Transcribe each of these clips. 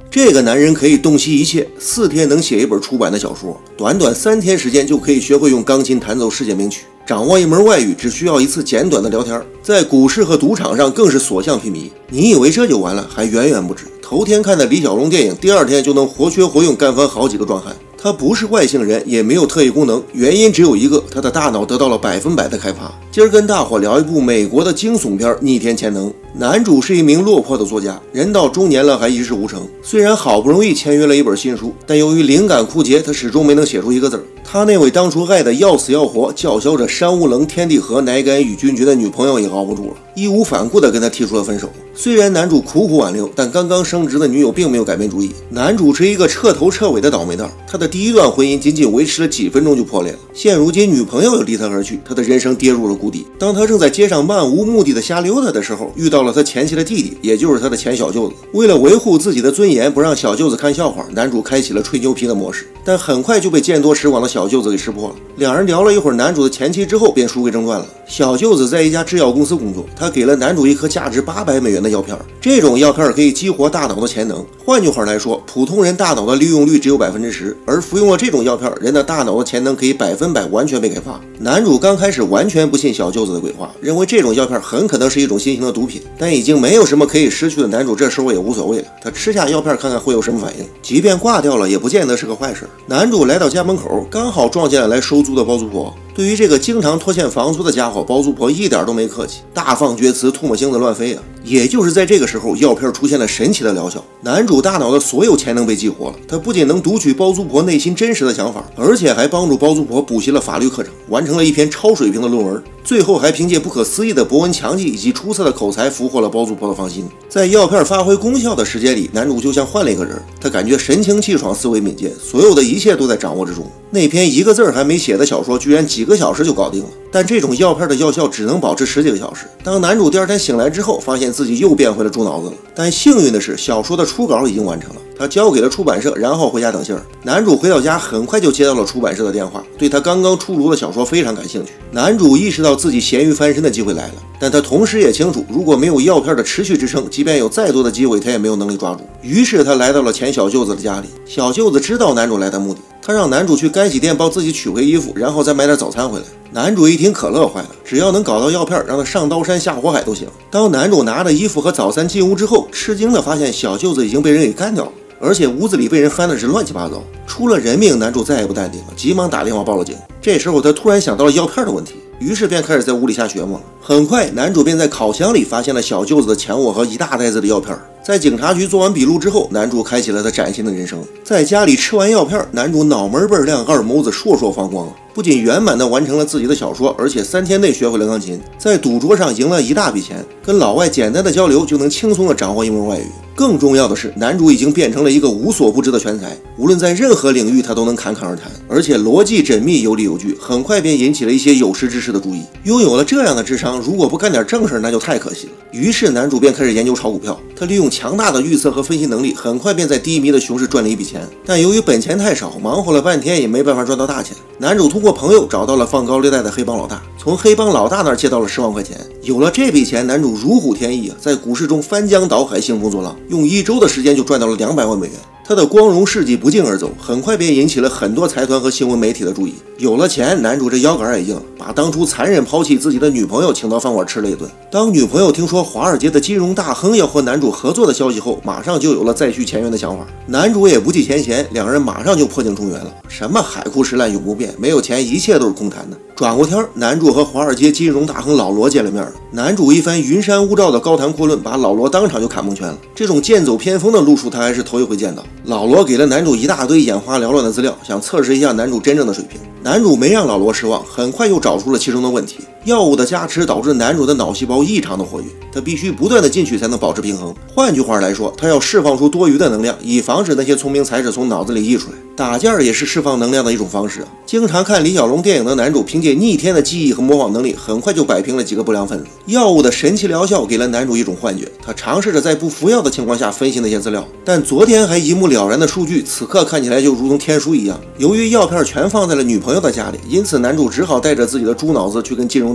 这个男人可以洞悉一切，4天能写一本出版的小说，短短3天时间就可以学会用钢琴弹奏世界名曲，掌握一门外语只需要一次简短的聊天，在股市和赌场上更是所向披靡。你以为这就完了？还远远不止。头天看的李小龙电影，第2天就能活学活用干翻好几个壮汉。他不是外星人，也没有特异功能，原因只有一个，他的大脑得到了100%的开发。今儿跟大伙聊一部美国的惊悚片《逆天潜能》。男主是一名落魄的作家，人到中年了还一事无成。虽然好不容易签约了一本新书，但由于灵感枯竭，他始终没能写出一个字儿。他那位当初爱得要死要活、叫嚣着山无棱天地合，乃敢与君绝的女朋友也熬不住了，义无反顾地跟他提出了分手。虽然男主苦苦挽留，但刚刚升职的女友并没有改变主意。男主是一个彻头彻尾的倒霉蛋，他的第1段婚姻仅仅维持了几分钟就破裂了。现如今女朋友又离他而去，他的人生跌入了谷底。当他正在街上漫无目的的瞎溜达的时候，遇到了他前妻的弟弟，也就是他的前小舅子。为了维护自己的尊严，不让小舅子看笑话，男主开启了吹牛皮的模式，但很快就被见多识广的小舅子给识破了。两人聊了一会儿男主的前妻之后，便书归正传了。小舅子在一家制药公司工作，他给了男主一颗价值800美元的药片，这种药片可以激活大脑的潜能。换句话来说，普通人大脑的利用率只有10%，而服用了这种药片，人的大脑的潜能可以100%完全被开发。男主刚开始完全不信小舅子的鬼话，认为这种药片很可能是一种新型的毒品，但已经没有什么可以失去的男主这时候也无所谓了，他吃下药片看看会有什么反应，即便挂掉了也不见得是个坏事。男主来到家门口，刚好撞见了来收租的包租婆。对于这个经常拖欠房租的家伙，包租婆一点都没客气，大放厥词，唾沫星子乱飞啊！也就是在这个时候，药片出现了神奇的疗效，男主大脑的所有潜能被激活了。他不仅能读取包租婆内心真实的想法，而且还帮助包租婆补习了法律课程，完成了一篇超水平的论文。最后还凭借不可思议的博闻强记以及出色的口才，俘获了包租婆的芳心。在药片发挥功效的时间里，男主就像换了一个人，他感觉神清气爽，思维敏捷，所有的一切都在掌握之中。那篇一个字还没写的小说，居然几个小时就搞定了。但这种药片的药效只能保持10几个小时。当男主第2天醒来之后，发现自己又变回了猪脑子了。但幸运的是，小说的初稿已经完成了，他交给了出版社，然后回家等信儿。男主回到家，很快就接到了出版社的电话，对他刚刚出炉的小说非常感兴趣。男主意识到自己咸鱼翻身的机会来了，但他同时也清楚，如果没有药片的持续支撑，即便有再多的机会，他也没有能力抓住。于是他来到了前小舅子的家里。小舅子知道男主来的目的，他让男主去干洗店帮自己取回衣服，然后再买点早餐回来。男主一听可乐坏了，只要能搞到药片，让他上刀山下火海都行。当男主拿着衣服和早餐进屋之后，吃惊的发现小舅子已经被人给干掉了，而且屋子里被人翻的是乱七八糟，出了人命。男主再也不淡定了，急忙打电话报了警。这时候他突然想到了药片的问题，于是便开始在屋里瞎琢磨了。很快男主便在烤箱里发现了小舅子的前卧和一大袋子的药片。在警察局做完笔录之后，男主开启了他崭新的人生。在家里吃完药片，男主脑门倍儿亮，二眸子烁烁放光，不仅圆满地完成了自己的小说，而且3天内学会了钢琴，在赌桌上赢了一大笔钱，跟老外简单的交流就能轻松地掌握一门外语。更重要的是，男主已经变成了一个无所不知的全才，无论在任何领域他都能侃侃而谈，而且逻辑缜密，有理有据，很快便引起了一些有识之士的注意。拥有了这样的智商，如果不干点正事那就太可惜了。于是男主便开始研究炒股票，他利用强大的预测和分析能力，很快便在低迷的熊市赚了一笔钱，但由于本钱太少，忙活了半天也没办法赚到大钱。男主通过朋友找到了放高利贷的黑帮老大，从黑帮老大那儿借到了10万块钱。有了这笔钱，男主如虎添翼啊，在股市中翻江倒海，兴风作浪，用1周的时间就赚到了200万美元。他的光荣事迹不胫而走，很快便引起了很多财团和新闻媒体的注意。有了钱，男主这腰杆也硬了，把当初残忍抛弃自己的女朋友请到饭馆吃了一顿。当女朋友听说华尔街的金融大亨要和男主合作的消息后，马上就有了再续前缘的想法。男主也不计前嫌，两人马上就破镜重圆了。什么海枯石烂永不变，没有钱一切都是空谈的。转过天，男主和华尔街金融大亨老罗见了面了。男主一番云山雾罩的高谈阔论，把老罗当场就砍蒙圈了。这种剑走偏锋的路数，他还是头一回见到。老罗给了男主一大堆眼花缭乱的资料，想测试一下男主真正的水平。男主没让老罗失望，很快又找出了其中的问题。药物的加持导致男主的脑细胞异常的活跃，他必须不断的进取才能保持平衡。换句话来说，他要释放出多余的能量，以防止那些聪明才智从脑子里溢出来。打架也是释放能量的一种方式啊。经常看李小龙电影的男主，凭借逆天的记忆和模仿能力，很快就摆平了几个不良分子。药物的神奇疗效给了男主一种幻觉，他尝试着在不服药的情况下分析那些资料，但昨天还一目了然的数据，此刻看起来就如同天书一样。由于药片全放在了女朋友的家里，因此男主只好带着自己的猪脑子去跟金融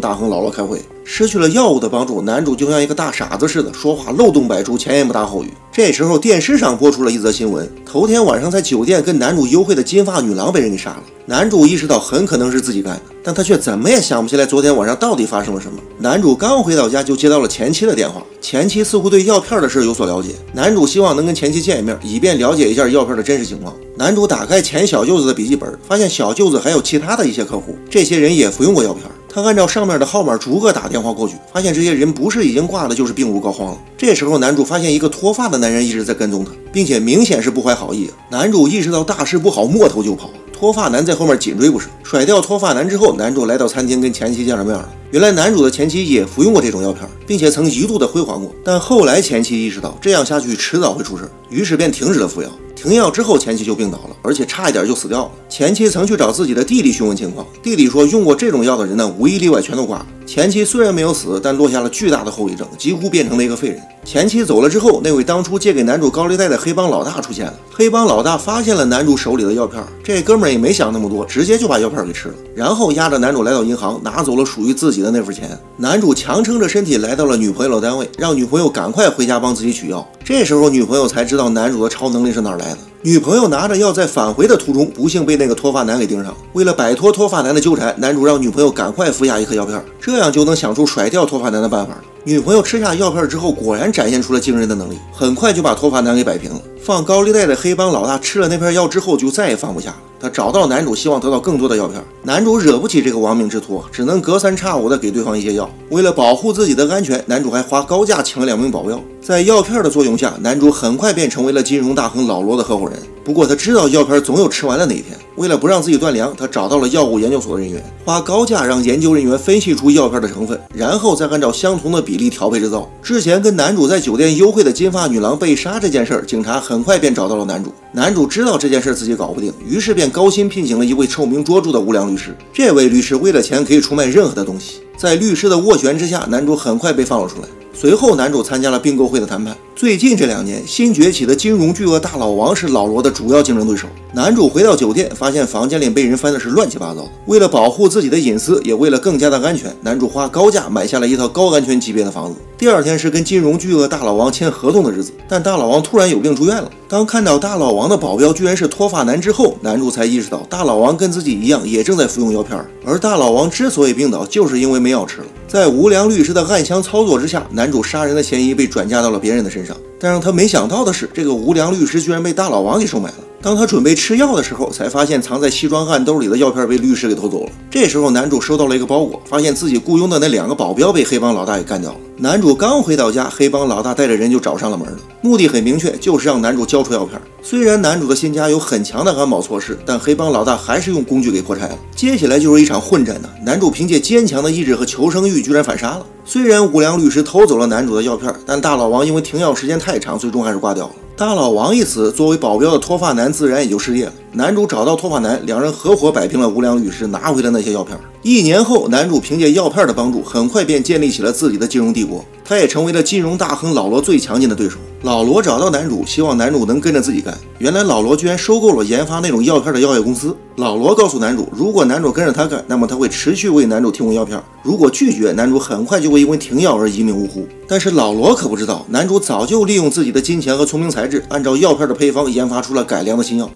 大亨老罗开会。失去了药物的帮助，男主就像一个大傻子似的，说话漏洞百出，前言不搭后语。这时候电视上播出了一则新闻，头天晚上在酒店跟男主幽会的金发女郎被人给杀了。男主意识到很可能是自己干的，但他却怎么也想不起来昨天晚上到底发生了什么。男主刚回到家就接到了前妻的电话，前妻似乎对药片的事有所了解，男主希望能跟前妻见一面，以便了解一下药片的真实情况。男主打开前小舅子的笔记本，发现小舅子还有其他的一些客户，这些人也服用过药片。他按照上面的号码逐个打电话过去，发现这些人不是已经挂了，就是病入膏肓了。这时候男主发现一个脱发的男人一直在跟踪他，并且明显是不怀好意。男主意识到大事不好，摸头就跑。脱发男在后面紧追不舍，甩掉脱发男之后，男主来到餐厅跟前妻见了面了。原来男主的前妻也服用过这种药片，并且曾一度的辉煌过，但后来前妻意识到这样下去迟早会出事，于是便停止了服药。停药之后，前妻就病倒了，而且差一点就死掉了。前妻曾去找自己的弟弟询问情况，弟弟说用过这种药的人呢，无一例外全都挂了。前妻虽然没有死，但落下了巨大的后遗症，几乎变成了一个废人。前妻走了之后，那位当初借给男主高利贷的黑帮老大出现了。黑帮老大发现了男主手里的药片，这哥们儿也没想那么多，直接就把药片给吃了，然后押着男主来到银行，拿走了属于自己的那份钱。男主强撑着身体来到了女朋友的单位，让女朋友赶快回家帮自己取药。这时候女朋友才知道男主的超能力是哪儿来的。女朋友拿着药在返回的途中，不幸被那个脱发男给盯上了。为了摆脱脱发男的纠缠，男主让女朋友赶快服下一颗药片，这样就能想出甩掉脱发男的办法了。女朋友吃下药片之后，果然展现出了惊人的能力，很快就把脱发男给摆平了。放高利贷的黑帮老大吃了那片药之后，就再也放不下了。他找到男主，希望得到更多的药片。男主惹不起这个亡命之徒，只能隔三差五的给对方一些药。为了保护自己的安全，男主还花高价请了2名保镖。在药片的作用下，男主很快便成为了金融大亨老罗的合伙人。不过他知道药片总有吃完的那一天，为了不让自己断粮，他找到了药物研究所的人员，花高价让研究人员分析出药片的成分，然后再按照相同的比例调配制造。之前跟男主在酒店幽会的金发女郎被杀这件事，警察很快便找到了男主。男主知道这件事自己搞不定，于是便高薪聘请了一位臭名卓著的无良律师。这位律师为了钱可以出卖任何的东西，在律师的斡旋之下，男主很快被放了出来。随后男主参加了并购会的谈判。最近这2年，新崛起的金融巨鳄大老王是老罗的主要竞争对手。男主回到酒店，发现房间里被人翻的是乱七八糟的。为了保护自己的隐私，也为了更加的安全，男主花高价买下了一套高安全级别的房子。第2天是跟金融巨鳄大老王签合同的日子，但大老王突然有病住院了。当看到大老王的保镖居然是脱发男之后，男主才意识到大老王跟自己一样也正在服用药片，而大老王之所以病倒，就是因为没药吃了。在无良律师的暗箱操作之下，男主杀人的嫌疑被转嫁到了别人的身上。但让他没想到的是，这个无良律师居然被大老王给收买了。当他准备吃药的时候，才发现藏在西装汗兜里的药片被律师给偷走了。这时候男主收到了一个包裹，发现自己雇佣的那2个保镖被黑帮老大给干掉了。男主刚回到家，黑帮老大带着人就找上了门了，目的很明确，就是让男主交出药片。虽然男主的新家有很强的安保措施，但黑帮老大还是用工具给破拆了。接下来就是一场混战呢，男主凭借坚强的意志和求生欲，居然反杀了。虽然无良律师偷走了男主的药片，但大老王因为停药时间太长，最终还是挂掉了。大老王一死，作为保镖的脱发男自然也就失业了。男主找到脱发男，2人合伙摆平了无良律师，拿回了那些药片。1年后，男主凭借药片的帮助，很快便建立起了自己的金融帝国。他也成为了金融大亨老罗最强劲的对手。老罗找到男主，希望男主能跟着自己干。原来老罗居然收购了研发那种药片的药业公司。老罗告诉男主，如果男主跟着他干，那么他会持续为男主提供药片；如果拒绝，男主很快就会因为停药而一命呜呼。但是老罗可不知道，男主早就利用自己的金钱和聪明才智，按照药片的配方研发出了改良的新药。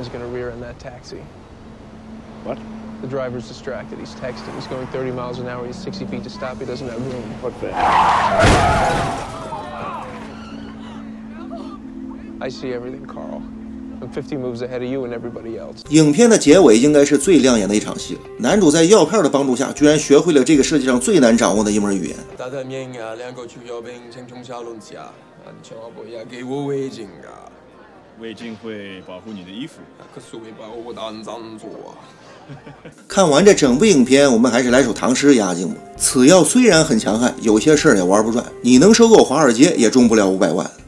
The driver's distracted. He's texting. He's going 30 miles an hour. He's 60 feet to stop. He doesn't have room. What the? I see everything, Carl. I'm 50 moves ahead of you and everybody else. 影片的结尾应该是最亮眼的一场戏了。男主在药片的帮助下，居然学会了这个世界上最难掌握的一门语言。 胃镜会保护你的衣服。 可是会把我当脏做啊！ 看完这整部影片，我们还是来首唐诗压惊吧。此药虽然很强悍，有些事儿也玩不转。你能收购华尔街，也中不了500万。